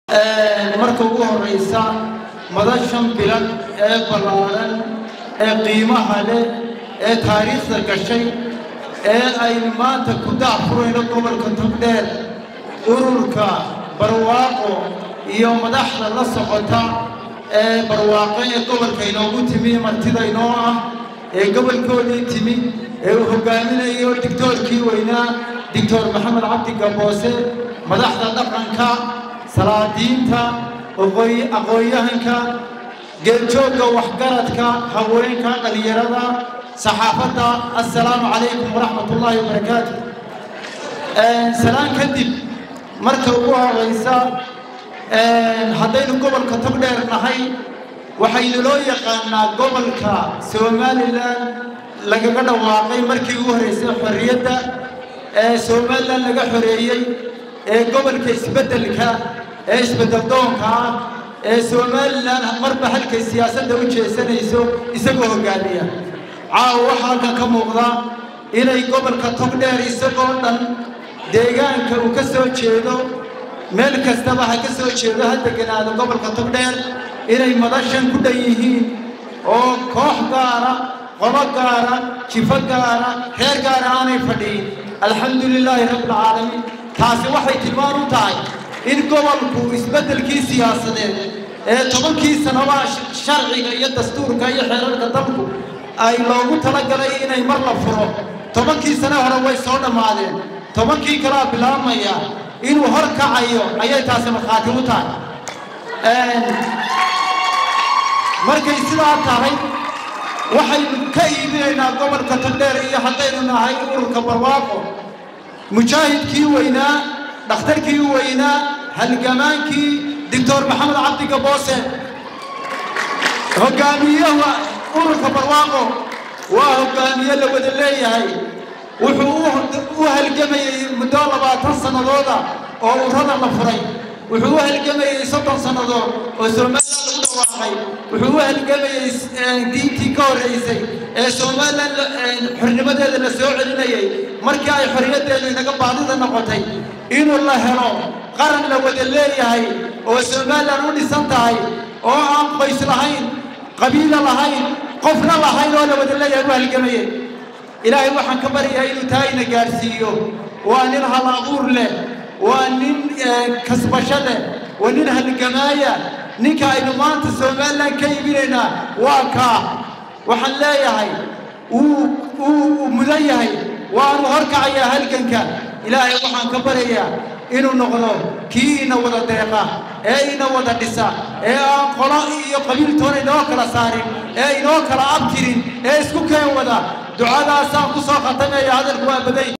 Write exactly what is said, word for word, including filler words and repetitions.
marka ugu horeysa madashan bilan ee balaaran ee qiimaha leh ee taariikhda gashay ee ay maanta ku daafurayno gobolka Togdheer ururka barwaaqo iyo madaxda la socota ee barwaaqo ee gobolka inoogu timi martida inoo ah ee gobolkoodii timi ee uu hogaaminayo diktoorkii weynaa diktoor Maxamed Cabdi Gaboose madaxda dhaqanka salaadiinta aqooyahanka geeljoogga waxgaradka haweenka dhalinyarada saxaafadda assalaamu calaykum waraxmatullaahi wabarakaatuh salaan kadib marka ugu horeysa haddaynu gobolka Togdheer nahay waxaynu loo yaqaanaa gobolka Somaliland lagaga dhawaaqay markii ugu horeysay xorriyadda ee Somaliland laga xoreeyay ee gobolka isbedelka ee isbedel doonka ee Somaliland marba halkay siyaasadda u jeesanayso isagoo hogaamiya caawa waxa halkan ka muuqda inay gobolka Togdheer isagoo dhan deegaanka uu ka soo jeedo meel kastaba ha ka soo jeedo hadda ganaado gobolka Togdheer inay madashan ku dhan yihiin oo koox gaara qolo gaara jifo gaara reer gaara aanay fadhiin alxamdulilaahi rabbil caalamiin taasi waxay tilmaan u tahay in gobolku isbedelkii siyaasadeed ee tobankii sanaba sharciga iyo dastuurka iyo xeerarka dalku ay loogu talagalay inay mar la furo tobankii sano hore way soo dhamaadeen tobankii kala bilaabmaya inuu hor kacayo ayay taasi markhaati u tahay markay sidaa tahay waxaynu ka iibinaynaa gobolka Togdheer iyo haddaynu nahay ururka barwaaqo mujaahidkii weynaa dhakhtarkii weynaa halgamaankii diktoor Maxamed Cabdi Gaboose hogaamiyaha ururka barwaaqo waa hogaamiye la wada leeyahay wuxuu u halgamayay muddo labaatan sanadooda oo ururada la furay wuxuu u halgamayay soddon sanadood oo Somaliland lagu dhawaaqay wuxuu u halgamayay diintii ka horeysay ee Somaliland xornimadeeda la soo celinayay markii ay xorriyadeedu inaga baadida noqotay inuu la helo qaran la wada leeyahay oo Somaliland u dhisan tahay oo aan qoys lahayn qabiil lahayn qofna lahayn oo la wada leeyahay u halgamayay ilaahay waxaan ka baryahay inuu taayna gaarsiiyo waa nin hal abuur leh waa nin kasbasho leh waa nin halgamaaya ninka aynu maanta Somaliland ka iibinaynaa waa kaa waxaan leeyahay uu uu mudan yahay waanu horkacaya halganka ilaahay waxaan ka baryayaa inuu noqdo kii ina wada deeqa ee ina wada dhisa ee aan qolo iyo qabiil toona inoo kala saarin ee inoo kala abtirin ee isku keen wada ducadaasaan ku soo khatamaya hadalku waa baday